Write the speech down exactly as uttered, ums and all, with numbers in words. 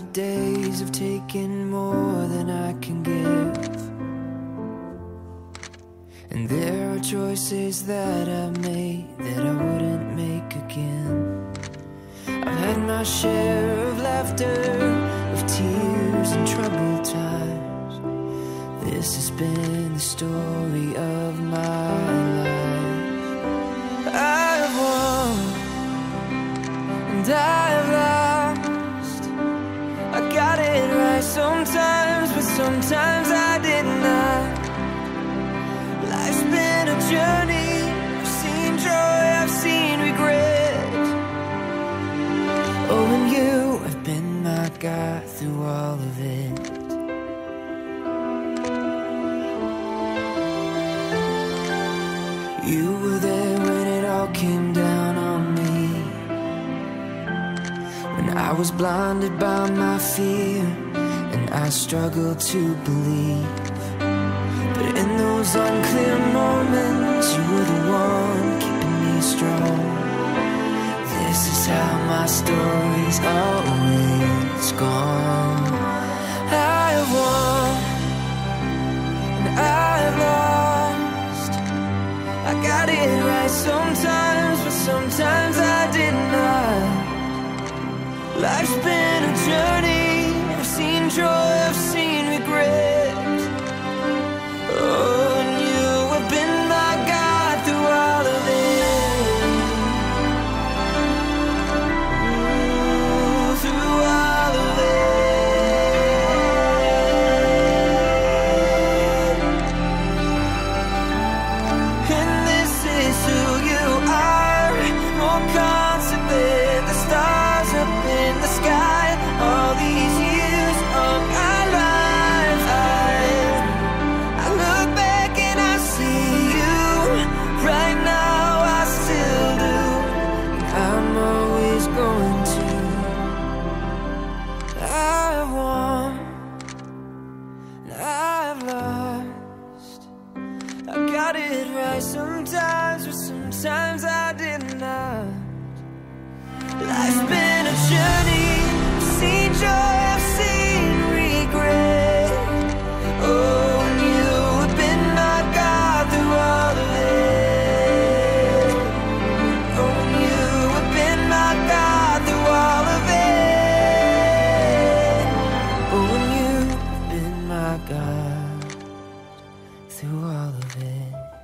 I've days of taking more than I can give, and there are choices that I've made that I wouldn't make again. I've had my share of laughter, of tears and troubled times. This has been the story of my life. I've won and I've lost. I got it right sometimes, but sometimes I did not. Life's been a journey. I've seen joy, I've seen regret. Oh, and you have been my guide through all of it. You were there when it all came down on me, when I was blinded by my fear and I struggled to believe. But in those unclear moments, you were the one keeping me strong. This is how my story's always gone. I've won and I've lost. I got it right sometimes, but sometimes I did not. Life's been a journey. I've seen joy, I've seen regret. Oh, and you have been my guide through all of it. Ooh, through all of it. And this is who you are, more constant than the stars up in the sky. All these years of our lives, I, I look back and I see you. Right now I still do, and I'm always going to. I've won and I've lost. I got it right sometimes, but sometimes I did not. Life's been a journey. I've seen joy, I've seen regret. Oh, and you have been my guide through all of it. Oh, and you have been my guide through all of it. Oh, and you have been my guide through all of it.